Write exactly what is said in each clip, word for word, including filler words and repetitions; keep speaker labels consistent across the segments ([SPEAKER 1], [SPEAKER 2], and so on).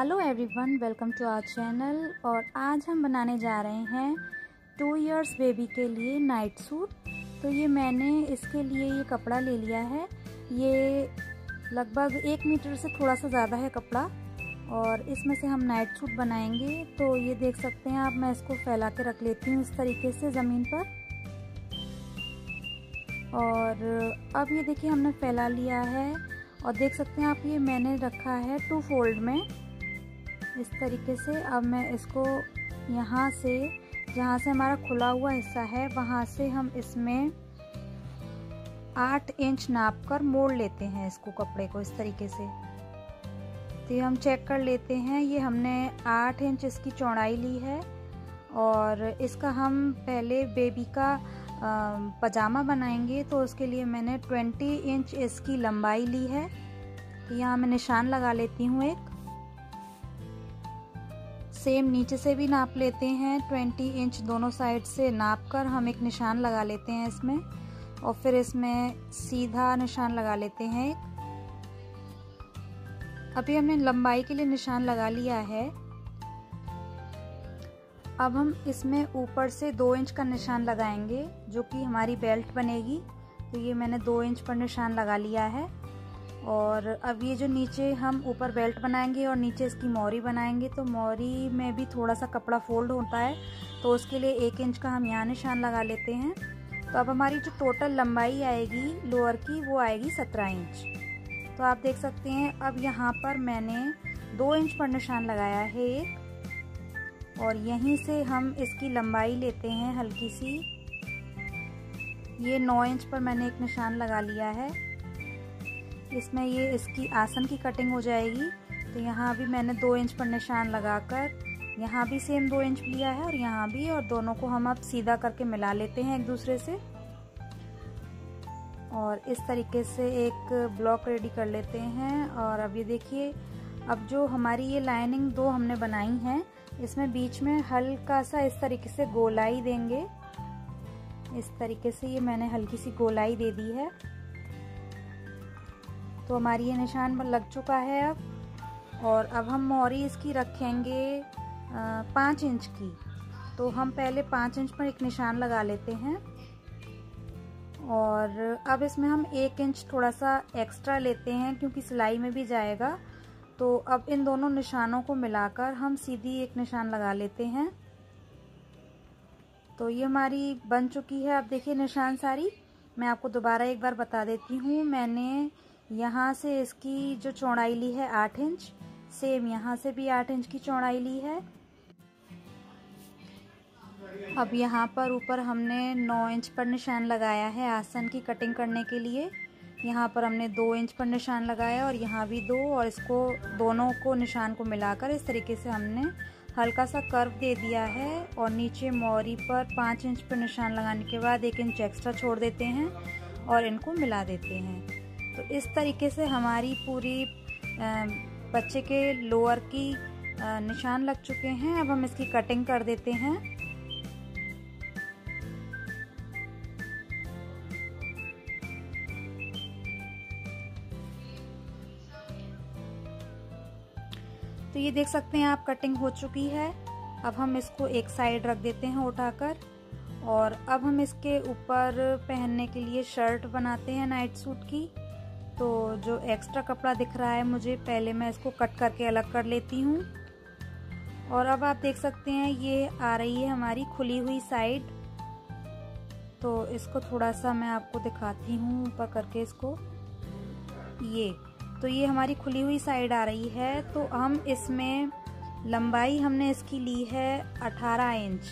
[SPEAKER 1] Hello everyone, welcome to our channel. और आज हम बनाने जा रहे हैं टू इयर्स बेबी के लिए नाइट सूट। तो ये मैंने इसके लिए ये कपड़ा ले लिया है। ये लगभग एक मीटर से थोड़ा सा ज़्यादा है कपड़ा, और इसमें से हम नाइट सूट बनाएंगे। तो ये देख सकते हैं आप, मैं इसको फैला के रख लेती हूँ इस तरीके से ज़मीन पर। और अब ये देखिए हमने फैला लिया है, और देख सकते हैं आप ये मैंने रखा है टू फोल्ड में इस तरीके से। अब मैं इसको यहाँ से, जहाँ से हमारा खुला हुआ हिस्सा है, वहाँ से हम इसमें आठ इंच नाप कर मोड़ लेते हैं इसको, कपड़े को इस तरीके से। तो ये हम चेक कर लेते हैं। ये हमने आठ इंच इसकी चौड़ाई ली है, और इसका हम पहले बेबी का पजामा बनाएंगे। तो उसके लिए मैंने बीस इंच इसकी लंबाई ली है। तो यहाँ मैं निशान लगा लेती हूँ एक। सेम नीचे से भी नाप लेते हैं, बीस इंच दोनों साइड से नाप कर हम एक निशान लगा लेते हैं इसमें, और फिर इसमें सीधा निशान लगा लेते हैं एक। अभी हमने लंबाई के लिए निशान लगा लिया है। अब हम इसमें ऊपर से दो इंच का निशान लगाएंगे, जो कि हमारी बेल्ट बनेगी। तो ये मैंने दो इंच पर निशान लगा लिया है। और अब ये जो नीचे हम ऊपर बेल्ट बनाएंगे और नीचे इसकी मोरी बनाएंगे, तो मोरी में भी थोड़ा सा कपड़ा फोल्ड होता है, तो उसके लिए एक इंच का हम यहाँ निशान लगा लेते हैं। तो अब हमारी जो टोटल लंबाई आएगी लोअर की, वो आएगी सत्रह इंच। तो आप देख सकते हैं, अब यहाँ पर मैंने दो इंच पर निशान लगाया है एक, और यहीं से हम इसकी लंबाई लेते हैं हल्की सी। ये नौ इंच पर मैंने एक निशान लगा लिया है। इसमें ये इसकी आसन की कटिंग हो जाएगी। तो यहाँ भी मैंने दो इंच पर निशान लगाकर यहाँ भी सेम दो इंच लिया है, और यहाँ भी, और दोनों को हम अब सीधा करके मिला लेते हैं एक दूसरे से। और इस तरीके से एक ब्लॉक रेडी कर लेते हैं। और अब ये देखिए, अब जो हमारी ये लाइनिंग दो हमने बनाई है, इसमें बीच में हल्का सा इस तरीके से गोलाई देंगे। इस तरीके से ये मैंने हल्की सी गोलाई दे दी है। तो हमारी ये निशान लग चुका है अब। और अब हम मोरी इसकी रखेंगे पाँच इंच की। तो हम पहले पाँच इंच पर एक निशान लगा लेते हैं, और अब इसमें हम एक इंच थोड़ा सा एक्स्ट्रा लेते हैं, क्योंकि सिलाई में भी जाएगा। तो अब इन दोनों निशानों को मिलाकर हम सीधी एक निशान लगा लेते हैं। तो ये हमारी बन चुकी है। अब देखिए निशान सारी, मैं आपको दोबारा एक बार बता देती हूँ। मैंने यहाँ से इसकी जो चौड़ाई ली है आठ इंच, सेम यहाँ से भी आठ इंच की चौड़ाई ली है। अब यहाँ पर ऊपर हमने नौ इंच पर निशान लगाया है आसन की कटिंग करने के लिए। यहाँ पर हमने दो इंच पर निशान लगाया, और यहाँ भी दो, और इसको दोनों को निशान को मिलाकर इस तरीके से हमने हल्का सा कर्व दे दिया है। और नीचे मोरी पर पाँच इंच पर निशान लगाने के बाद एक इंच एक्स्ट्रा छोड़ देते हैं, और इनको मिला देते हैं। तो इस तरीके से हमारी पूरी बच्चे के लोअर की निशान लग चुके हैं। अब हम इसकी कटिंग कर देते हैं। तो ये देख सकते हैं आप, कटिंग हो चुकी है। अब हम इसको एक साइड रख देते हैं उठाकर, और अब हम इसके ऊपर पहनने के लिए शर्ट बनाते हैं नाइट सूट की। तो जो एक्स्ट्रा कपड़ा दिख रहा है मुझे, पहले मैं इसको कट करके अलग कर लेती हूँ। और अब आप देख सकते हैं ये आ रही है हमारी खुली हुई साइड। तो इसको थोड़ा सा मैं आपको दिखाती हूँ ऊपर करके इसको। ये तो ये हमारी खुली हुई साइड आ रही है। तो हम इसमें लंबाई हमने इसकी ली है अठारह इंच,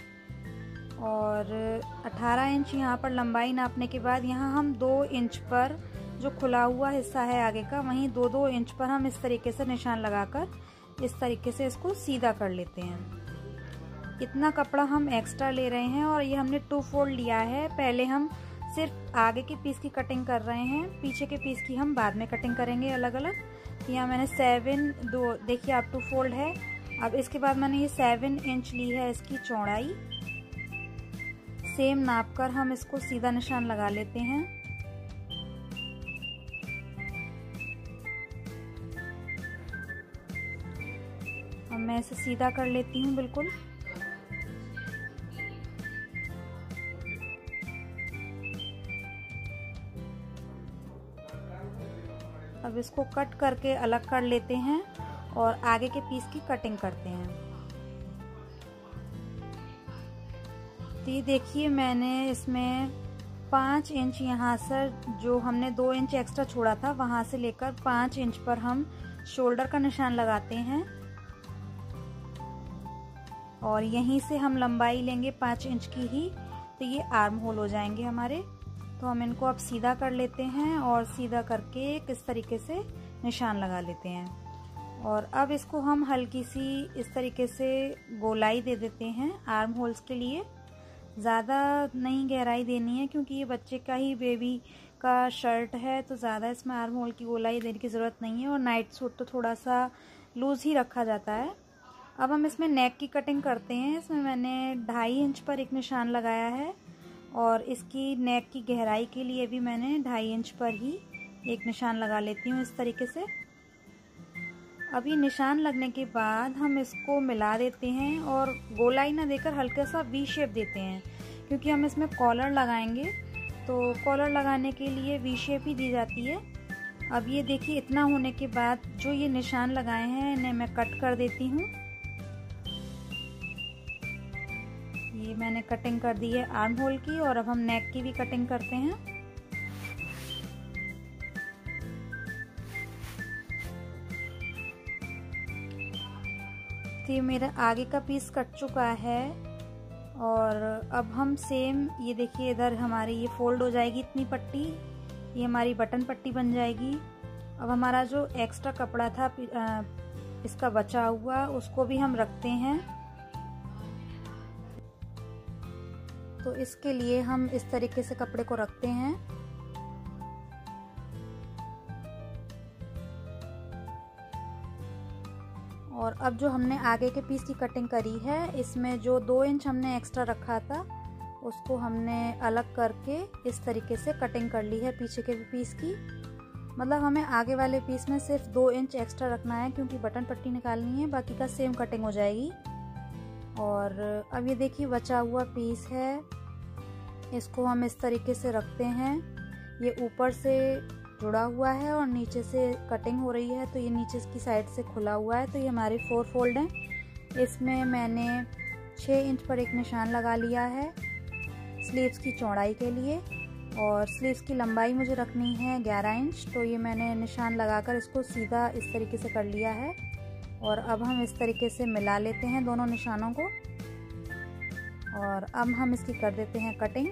[SPEAKER 1] और अठारह इंच यहाँ पर लंबाई नापने के बाद यहाँ हम दो इंच पर, जो खुला हुआ हिस्सा है आगे का, वहीं दो दो इंच पर हम इस तरीके से निशान लगाकर इस तरीके से इसको सीधा कर लेते हैं। इतना कपड़ा हम एक्स्ट्रा ले रहे हैं, और ये हमने टू फोल्ड लिया है। पहले हम सिर्फ आगे के पीस की कटिंग कर रहे हैं, पीछे के पीस की हम बाद में कटिंग करेंगे अलग अलग। यहाँ मैंने सेवन दो देखिए आप, टू फोल्ड है। अब इसके बाद मैंने ये सेवन इंच ली है इसकी चौड़ाई। सेम नाप कर हम इसको सीधा निशान लगा लेते हैं। मैं इसे सीधा कर लेती हूँ बिल्कुल। अब इसको कट करके अलग कर लेते हैं और आगे के पीस की कटिंग करते हैं। तो ये देखिए मैंने इसमें पाँच इंच यहाँ से, जो हमने दो इंच एक्स्ट्रा छोड़ा था वहाँ से लेकर पाँच इंच पर हम शोल्डर का निशान लगाते हैं और यहीं से हम लंबाई लेंगे पाँच इंच की ही, तो ये आर्म होल हो जाएंगे हमारे। तो हम इनको अब सीधा कर लेते हैं और सीधा करके किस तरीके से निशान लगा लेते हैं। और अब इसको हम हल्की सी इस तरीके से गोलाई दे देते हैं आर्म होल्स के लिए। ज़्यादा नहीं गहराई देनी है क्योंकि ये बच्चे का ही, बेबी का शर्ट है, तो ज़्यादा इसमें आर्म होल की गोलाई देने की ज़रूरत नहीं है। और नाइट सूट तो थोड़ा सा लूज़ ही रखा जाता है। अब हम इसमें नेक की कटिंग करते हैं। इसमें मैंने ढाई इंच पर एक निशान लगाया है और इसकी नेक की गहराई के लिए भी मैंने ढाई इंच पर ही एक निशान लगा लेती हूँ इस तरीके से। अभी निशान लगने के बाद हम इसको मिला देते हैं और गोलाई ना देकर हल्का सा वी शेप देते हैं, क्योंकि हम इसमें कॉलर लगाएंगे, तो कॉलर लगाने के लिए वी शेप ही दी जाती है। अब ये देखिए इतना होने के बाद जो ये निशान लगाए हैं इन्हें मैं कट कर देती हूँ। ये मैंने कटिंग कर दी है आर्म होल की और अब हम नेक की भी कटिंग करते हैं। ये मेरा आगे का पीस कट चुका है और अब हम सेम, ये देखिए इधर हमारी ये फोल्ड हो जाएगी इतनी पट्टी, ये हमारी बटन पट्टी बन जाएगी। अब हमारा जो एक्स्ट्रा कपड़ा था इसका बचा हुआ, उसको भी हम रखते हैं। तो इसके लिए हम इस तरीके से कपड़े को रखते हैं। और अब जो हमने आगे के पीस की कटिंग करी है, इसमें जो दो इंच हमने एक्स्ट्रा रखा था उसको हमने अलग करके इस तरीके से कटिंग कर ली है पीछे के पीस की। मतलब हमें आगे वाले पीस में सिर्फ दो इंच एक्स्ट्रा रखना है क्योंकि बटन पट्टी निकालनी है, बाकी का सेम कटिंग हो जाएगी। और अब ये देखिए बचा हुआ पीस है, इसको हम इस तरीके से रखते हैं। ये ऊपर से जुड़ा हुआ है और नीचे से कटिंग हो रही है, तो ये नीचे की साइड से खुला हुआ है। तो ये हमारे फोर फोल्ड हैं। इसमें मैंने छः इंच पर एक निशान लगा लिया है स्लीव्स की चौड़ाई के लिए, और स्लीव्स की लंबाई मुझे रखनी है ग्यारह इंच। तो ये मैंने निशान लगाकर इसको सीधा इस तरीके से कर लिया है। और अब हम इस तरीके से मिला लेते हैं दोनों निशानों को और अब हम इसकी कर देते हैं कटिंग।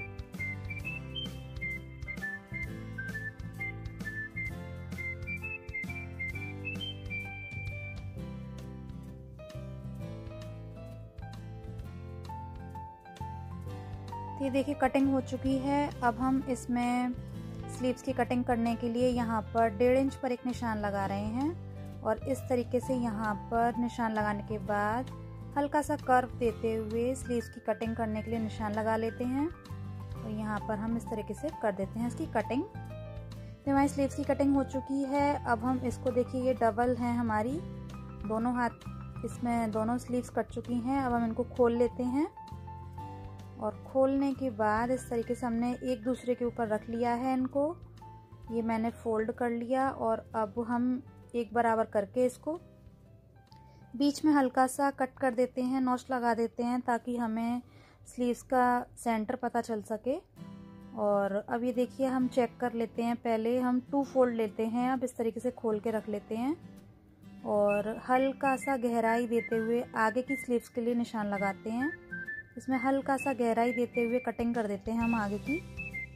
[SPEAKER 1] तो ये देखिए कटिंग हो चुकी है। अब हम इसमें स्लीव्स की कटिंग करने के लिए यहाँ पर डेढ़ इंच पर एक निशान लगा रहे हैं और इस तरीके से यहाँ पर निशान लगाने के बाद हल्का सा कर्व देते हुए स्लीव्स की कटिंग करने के लिए निशान लगा लेते हैं। तो यहाँ पर हम इस तरीके से कर देते हैं इसकी कटिंग। तो हमारी स्लीव्स की कटिंग हो चुकी है। अब हम इसको देखिए, ये डबल है हमारी, दोनों हाथ इसमें दोनों स्लीव्स कट चुकी हैं। अब हम इनको खोल लेते हैं और खोलने के बाद इस तरीके से हमने एक दूसरे के ऊपर रख लिया है इनको। ये मैंने फोल्ड कर लिया और अब हम एक बराबर करके इसको बीच में हल्का सा कट कर देते हैं, नॉच लगा देते हैं ताकि हमें स्लीव्स का सेंटर पता चल सके। और अब ये देखिए हम चेक कर लेते हैं, पहले हम टू फोल्ड लेते हैं। अब इस तरीके से खोल के रख लेते हैं और हल्का सा गहराई देते हुए आगे की स्लीव्स के लिए निशान लगाते हैं। इसमें हल्का सा गहराई देते हुए कटिंग कर देते हैं हम आगे की।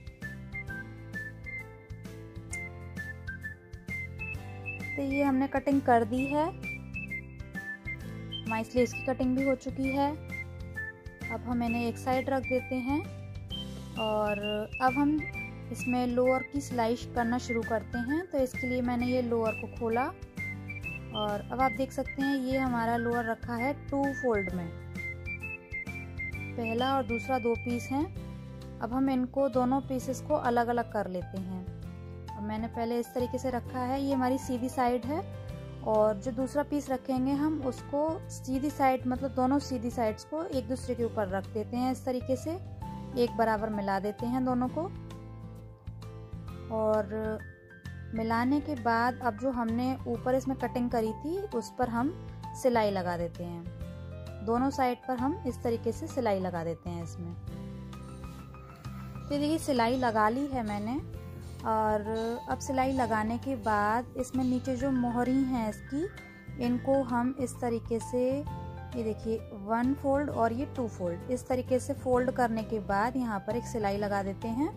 [SPEAKER 1] तो ये हमने कटिंग कर दी है, हमारी स्लीव्स की कटिंग भी हो चुकी है। अब हम इन्हें एक साइड रख देते हैं और अब हम इसमें लोअर की सिलाई करना शुरू करते हैं। तो इसके लिए मैंने ये लोअर को खोला और अब आप देख सकते हैं ये हमारा लोअर रखा है टू फोल्ड में, पहला और दूसरा दो पीस हैं। अब हम इनको दोनों पीसेस को अलग अलग कर लेते हैं। अब मैंने पहले इस तरीके से रखा है, ये हमारी सीधी साइड है और जो दूसरा पीस रखेंगे हम उसको सीधी साइड, मतलब दोनों सीधी साइड्स को एक दूसरे के ऊपर रख देते हैं। इस तरीके से एक बराबर मिला देते हैं दोनों को। और मिलाने के बाद अब जो हमने ऊपर इसमें कटिंग करी थी उस पर हम सिलाई लगा देते हैं। दोनों साइड पर हम इस तरीके से सिलाई लगा देते हैं इसमें। तो देखिए सिलाई लगा ली है मैंने। और अब सिलाई लगाने के बाद इसमें नीचे जो मोहरी हैं इसकी, इनको हम इस तरीके से, ये देखिए वन फोल्ड और ये टू फोल्ड, इस तरीके से फोल्ड करने के बाद यहाँ पर एक सिलाई लगा देते हैं।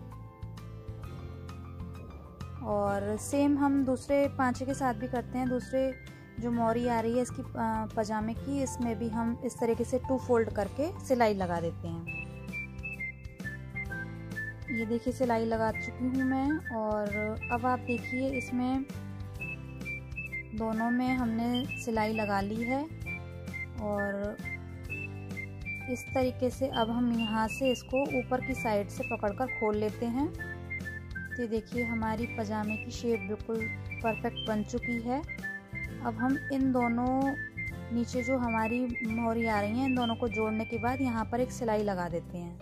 [SPEAKER 1] और सेम हम दूसरे पांचे के साथ भी करते हैं। दूसरे जो मोहरी आ रही है इसकी पजामे की, इसमें भी हम इस तरीके से टू फोल्ड करके सिलाई लगा देते हैं। ये देखिए सिलाई लगा चुकी हूँ मैं। और अब आप देखिए इसमें दोनों में हमने सिलाई लगा ली है। और इस तरीके से अब हम यहाँ से इसको ऊपर की साइड से पकड़कर खोल लेते हैं। तो देखिए हमारी पजामे की शेप बिल्कुल परफेक्ट बन चुकी है। अब हम इन दोनों नीचे जो हमारी मोहरी आ रही हैं, इन दोनों को जोड़ने के बाद यहाँ पर एक सिलाई लगा देते हैं।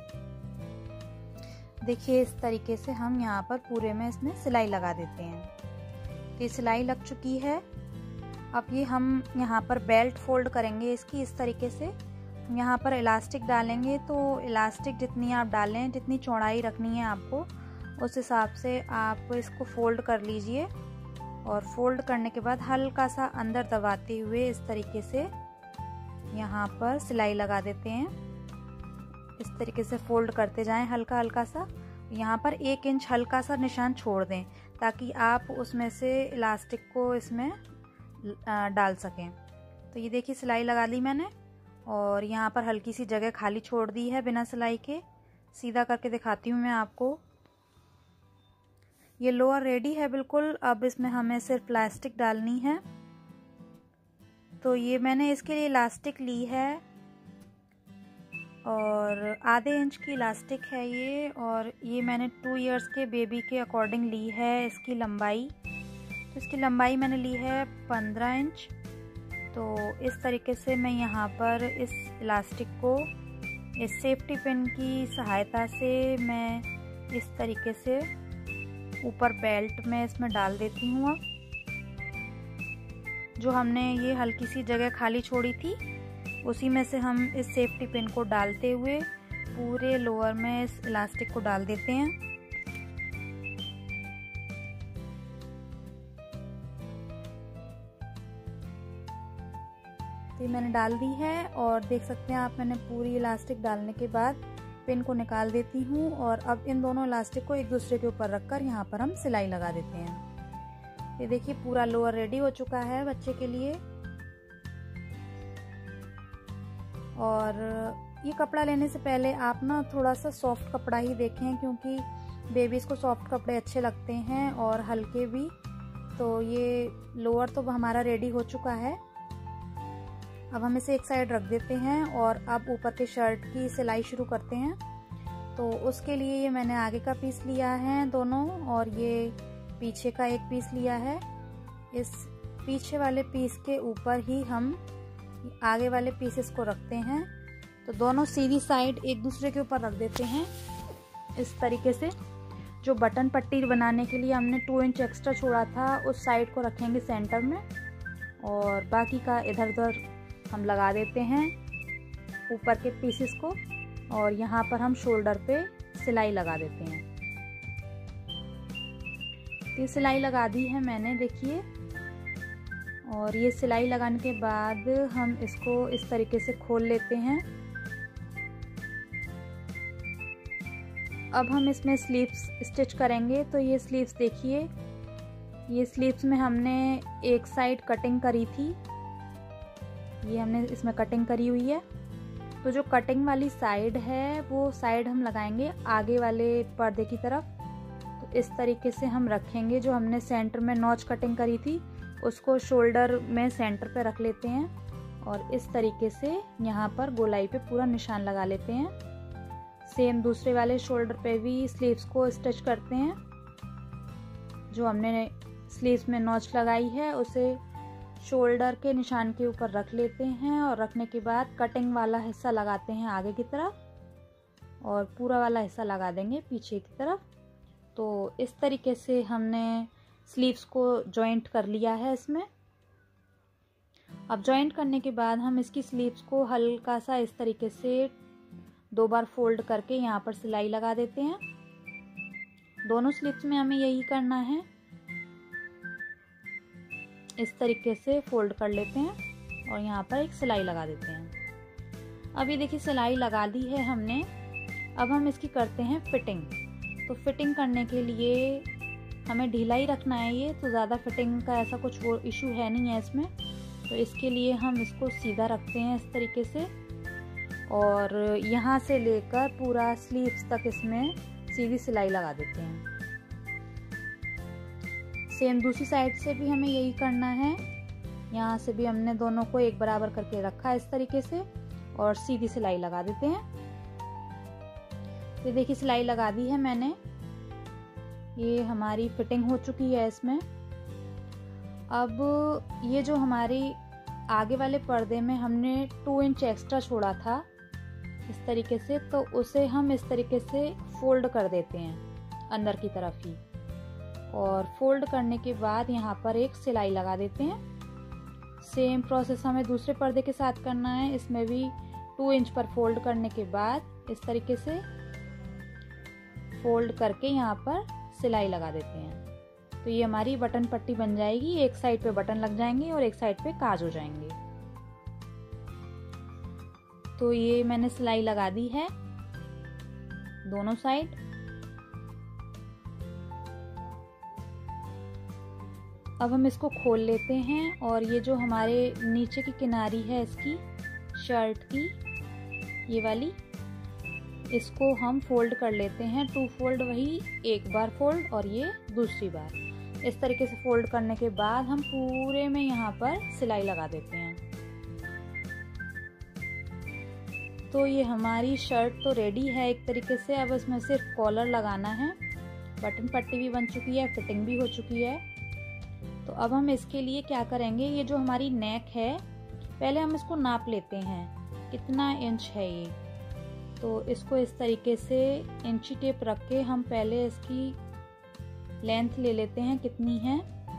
[SPEAKER 1] देखिए इस तरीके से हम यहाँ पर पूरे में इसमें सिलाई लगा देते हैं। तो सिलाई लग चुकी है। अब ये हम यहाँ पर बेल्ट फोल्ड करेंगे इसकी इस तरीके से। यहाँ पर इलास्टिक डालेंगे, तो इलास्टिक जितनी आप डालें, जितनी चौड़ाई रखनी है आपको, उस हिसाब से आप इसको फोल्ड कर लीजिए। और फोल्ड करने के बाद हल्का सा अंदर दबाते हुए इस तरीके से यहाँ पर सिलाई लगा देते हैं। इस तरीके से फोल्ड करते जाएं हल्का हल्का सा। यहाँ पर एक इंच हल्का सा निशान छोड़ दें ताकि आप उसमें से इलास्टिक को इसमें डाल सकें। तो ये देखिए सिलाई लगा ली मैंने। और यहाँ पर हल्की सी जगह खाली छोड़ दी है बिना सिलाई के। सीधा करके दिखाती हूँ मैं आपको। ये लोअर रेडी है बिल्कुल। अब इसमें हमें सिर्फ इलास्टिक डालनी है। तो ये मैंने इसके लिए इलास्टिक ली है और आधे इंच की इलास्टिक है ये। और ये मैंने टू इयर्स के बेबी के अकॉर्डिंग ली है इसकी लंबाई। तो इसकी लंबाई मैंने ली है पंद्रह इंच। तो इस तरीके से मैं यहाँ पर इस इलास्टिक को इस सेफ्टी पिन की सहायता से मैं इस तरीके से ऊपर बेल्ट में इसमें डाल देती हूँ। अब जो हमने ये हल्की सी जगह खाली छोड़ी थी उसी में से हम इस सेफ्टी पिन को डालते हुए पूरे लोअर में इस इलास्टिक को डाल देते हैं। तो ये मैंने डाल दी है और देख सकते हैं आप, मैंने पूरी इलास्टिक डालने के बाद पिन को निकाल देती हूँ। और अब इन दोनों इलास्टिक को एक दूसरे के ऊपर रखकर यहाँ पर हम सिलाई लगा देते हैं। ये देखिए पूरा लोअर रेडी हो चुका है बच्चे के लिए। और ये कपड़ा लेने से पहले आप ना थोड़ा सा सॉफ्ट कपड़ा ही देखें, क्योंकि बेबीज़ को सॉफ्ट कपड़े अच्छे लगते हैं और हल्के भी। तो ये लोअर तो हमारा रेडी हो चुका है। अब हम इसे एक साइड रख देते हैं और अब ऊपर के शर्ट की सिलाई शुरू करते हैं। तो उसके लिए ये मैंने आगे का पीस लिया है दोनों, और ये पीछे का एक पीस लिया है। इस पीछे वाले पीस के ऊपर ही हम आगे वाले पीसेस को रखते हैं। तो दोनों सीधी साइड एक दूसरे के ऊपर रख देते हैं इस तरीके से। जो बटन पट्टी बनाने के लिए हमने टू इंच एक्स्ट्रा छोड़ा था उस साइड को रखेंगे सेंटर में, और बाकी का इधर उधर हम लगा देते हैं ऊपर के पीसेस को। और यहाँ पर हम शोल्डर पे सिलाई लगा देते हैं। ये सिलाई लगा दी है मैंने, देखिए। और ये सिलाई लगाने के बाद हम इसको इस तरीके से खोल लेते हैं। अब हम इसमें स्लीव्स स्टिच करेंगे। तो ये स्लीव्स देखिए, ये स्लीव्स में हमने एक साइड कटिंग करी थी, ये हमने इसमें कटिंग करी हुई है। तो जो कटिंग वाली साइड है वो साइड हम लगाएंगे आगे वाले पर्दे की तरफ। तो इस तरीके से हम रखेंगे। जो हमने सेंटर में नॉच कटिंग करी थी उसको शोल्डर में सेंटर पे रख लेते हैं और इस तरीके से यहाँ पर गोलाई पे पूरा निशान लगा लेते हैं। सेम दूसरे वाले शोल्डर पे भी स्लीव्स को स्टिच करते हैं। जो हमने स्लीव्स में नॉच लगाई है उसे शोल्डर के निशान के ऊपर रख लेते हैं और रखने के बाद कटिंग वाला हिस्सा लगाते हैं आगे की तरफ और पूरा वाला हिस्सा लगा देंगे पीछे की तरफ। तो इस तरीके से हमने स्लीव्स को जॉइंट कर लिया है इसमें। अब जॉइंट करने के बाद हम इसकी स्लीव्स को हल्का सा इस तरीके से दो बार फोल्ड करके यहाँ पर सिलाई लगा देते हैं। दोनों स्लीव्स में हमें यही करना है, इस तरीके से फोल्ड कर लेते हैं और यहाँ पर एक सिलाई लगा देते हैं। अब ये देखिए सिलाई लगा दी है हमने। अब हम इसकी करते हैं फिटिंग। तो फिटिंग करने के लिए हमें ढीला ही रखना है ये, तो ज़्यादा फिटिंग का ऐसा कुछ वो इशू है नहीं है इसमें। तो इसके लिए हम इसको सीधा रखते हैं इस तरीके से और यहाँ से लेकर पूरा स्लीव्स तक इसमें सीधी सिलाई लगा देते हैं। सेम दूसरी साइड से भी हमें यही करना है। यहाँ से भी हमने दोनों को एक बराबर करके रखा इस तरीके से और सीधी सिलाई लगा देते हैं। ये देखिए सिलाई लगा दी है मैंने, ये हमारी फिटिंग हो चुकी है इसमें। अब ये जो हमारी आगे वाले पर्दे में हमने टू इंच एक्स्ट्रा छोड़ा था इस तरीके से, तो उसे हम इस तरीके से फोल्ड कर देते हैं अंदर की तरफ ही और फोल्ड करने के बाद यहाँ पर एक सिलाई लगा देते हैं। सेम प्रोसेस हमें दूसरे पर्दे के साथ करना है। इसमें भी टू इंच पर फोल्ड करने के बाद इस तरीके से फोल्ड करके यहाँ पर सिलाई लगा देते हैं। तो ये हमारी बटन पट्टी बन जाएगी। एक साइड पे बटन लग जाएंगे और एक साइड पे काज हो जाएंगे। तो ये मैंने सिलाई लगा दी है दोनों साइड। अब हम इसको खोल लेते हैं और ये जो हमारे नीचे की किनारी है इसकी शर्ट की, ये वाली, इसको हम फोल्ड कर लेते हैं। टू फोल्ड, वही एक बार फोल्ड और ये दूसरी बार। इस तरीके से फोल्ड करने के बाद हम पूरे में यहाँ पर सिलाई लगा देते हैं। तो ये हमारी शर्ट तो रेडी है एक तरीके से। अब इसमें सिर्फ कॉलर लगाना है। बटन पट्टी भी बन चुकी है, फिटिंग भी हो चुकी है। तो अब हम इसके लिए क्या करेंगे, ये जो हमारी नेक है पहले हम इसको नाप लेते हैं कितना इंच है ये। तो इसको इस तरीके से इंची टेप रख के हम पहले इसकी लेंथ ले लेते हैं कितनी है।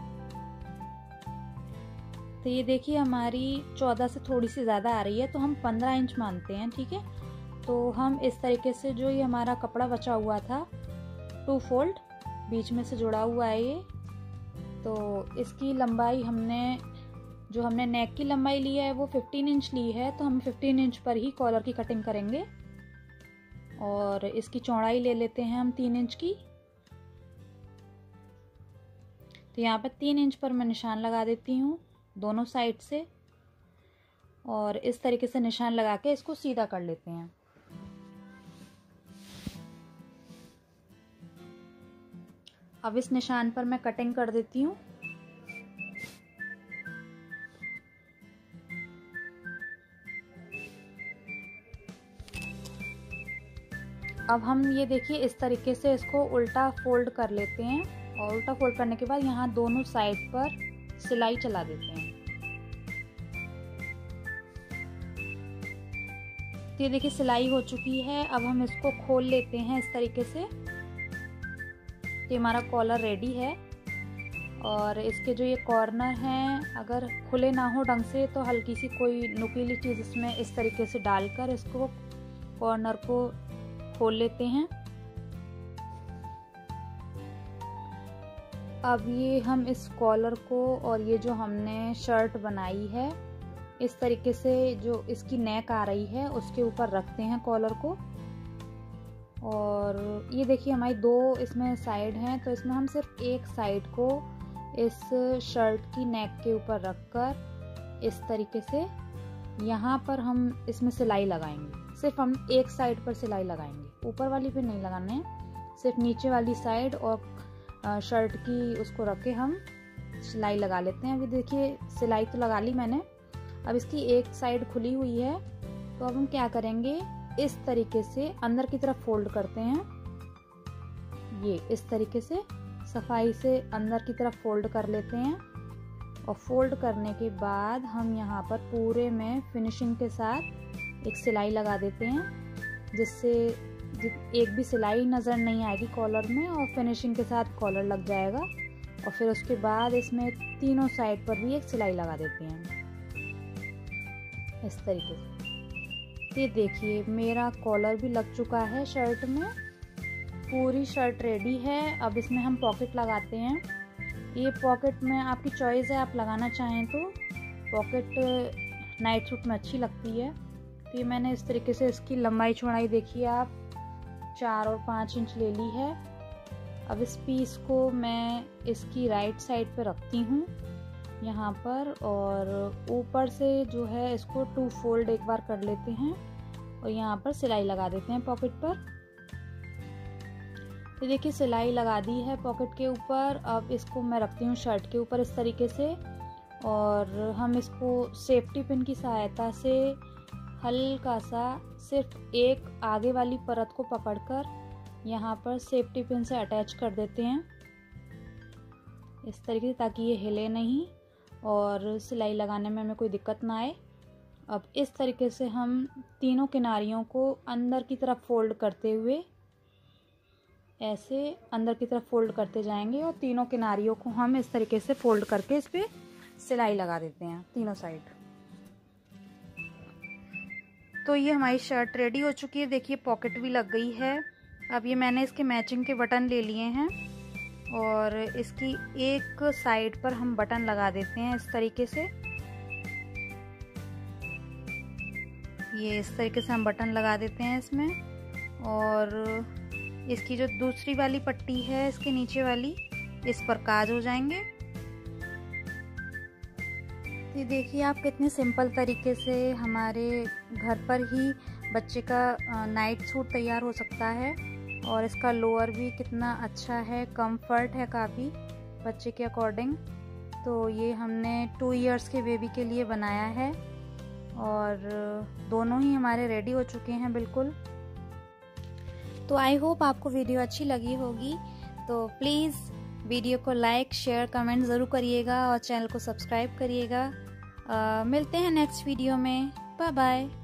[SPEAKER 1] तो ये देखिए हमारी चौदह से थोड़ी सी ज़्यादा आ रही है, तो हम पंद्रह इंच मानते हैं, ठीक है। तो हम इस तरीके से जो ये हमारा कपड़ा बचा हुआ था टू फोल्ड बीच में से जुड़ा हुआ है ये, तो इसकी लंबाई हमने जो हमने नेक की लंबाई ली है वो पंद्रह इंच ली है। तो हम पंद्रह इंच पर ही कॉलर की कटिंग करेंगे और इसकी चौड़ाई ले लेते हैं हम तीन इंच की। तो यहाँ पर तीन इंच पर मैं निशान लगा देती हूँ दोनों साइड से और इस तरीके से निशान लगा के इसको सीधा कर लेते हैं। अब इस निशान पर मैं कटिंग कर देती हूँ। अब हम ये देखिए इस तरीके से इसको उल्टा फोल्ड कर लेते हैं और उल्टा फोल्ड करने के बाद यहाँ दोनों साइड पर सिलाई चला देते हैं। तो ये देखिए सिलाई हो चुकी है। अब हम इसको खोल लेते हैं इस तरीके से। तो हमारा कॉलर रेडी है और इसके जो ये कॉर्नर हैं अगर खुले ना हो ढंग से तो हल्की सी कोई नुकीली चीज़ इसमें इस तरीके से डालकर इसको कॉर्नर को खोल लेते हैं। अब ये हम इस कॉलर को और ये जो हमने शर्ट बनाई है इस तरीके से जो इसकी नेक आ रही है उसके ऊपर रखते हैं कॉलर को। और ये देखिए हमारी दो इसमें साइड हैं, तो इसमें हम सिर्फ एक साइड को इस शर्ट की नेक के ऊपर रखकर इस तरीके से यहाँ पर हम इसमें सिलाई लगाएंगे। सिर्फ हम एक साइड पर सिलाई लगाएंगे, ऊपर वाली पे नहीं लगाना है, सिर्फ नीचे वाली साइड और शर्ट की उसको रख के हम सिलाई लगा लेते हैं। अभी देखिए सिलाई तो लगा ली मैंने। अब इसकी एक साइड खुली हुई है, तो अब हम क्या करेंगे, इस तरीके से अंदर की तरफ फोल्ड करते हैं। ये इस तरीके से सफाई से अंदर की तरफ फोल्ड कर लेते हैं और फोल्ड करने के बाद हम यहाँ पर पूरे में फिनिशिंग के साथ एक सिलाई लगा देते हैं, जिससे एक भी सिलाई नज़र नहीं आएगी कॉलर में और फिनिशिंग के साथ कॉलर लग जाएगा। और फिर उसके बाद इसमें तीनों साइड पर भी एक सिलाई लगा देते हैं इस तरीके से। ये देखिए मेरा कॉलर भी लग चुका है शर्ट में, पूरी शर्ट रेडी है। अब इसमें हम पॉकेट लगाते हैं। ये पॉकेट में आपकी चॉइस है, आप लगाना चाहें तो। पॉकेट नाइट सूट में अच्छी लगती है। तो ये मैंने इस तरीके से इसकी लंबाई चौड़ाई देखिए आप चार और पाँच इंच ले ली है। अब इस पीस को मैं इसकी राइट साइड पे रखती हूँ यहाँ पर, और ऊपर से जो है इसको टू फोल्ड एक बार कर लेते हैं और यहाँ पर सिलाई लगा देते हैं पॉकेट पर। तो देखिए सिलाई लगा दी है पॉकेट के ऊपर। अब इसको मैं रखती हूँ शर्ट के ऊपर इस तरीके से, और हम इसको सेफ्टी पिन की सहायता से हल्का सा सिर्फ एक आगे वाली परत को पकड़कर यहाँ पर सेफ्टी पिन से अटैच कर देते हैं इस तरीके से, ताकि ये हिले नहीं और सिलाई लगाने में हमें कोई दिक्कत ना आए। अब इस तरीके से हम तीनों किनारियों को अंदर की तरफ फोल्ड करते हुए ऐसे अंदर की तरफ फोल्ड करते जाएंगे और तीनों किनारियों को हम इस तरीके से फोल्ड करके इस पर सिलाई लगा देते हैं तीनों साइड। तो ये हमारी शर्ट रेडी हो चुकी है। देखिए पॉकेट भी लग गई है। अब ये मैंने इसके मैचिंग के बटन ले लिए हैं और इसकी एक साइड पर हम बटन लगा देते हैं इस तरीके से। ये इस तरीके से हम बटन लगा देते हैं इसमें, और इसकी जो दूसरी वाली पट्टी है इसके नीचे वाली, इस पर काज हो जाएंगे। ये देखिए आप कितने सिंपल तरीके से हमारे घर पर ही बच्चे का नाइट सूट तैयार हो सकता है। और इसका लोअर भी कितना अच्छा है, कंफर्ट है काफ़ी बच्चे के अकॉर्डिंग। तो ये हमने टू इयर्स के बेबी के लिए बनाया है और दोनों ही हमारे रेडी हो चुके हैं बिल्कुल। तो आई होप आपको वीडियो अच्छी लगी होगी। तो प्लीज़ वीडियो को लाइक शेयर कमेंट ज़रूर करिएगा और चैनल को सब्सक्राइब करिएगा। मिलते हैं नेक्स्ट वीडियो में। Bye bye.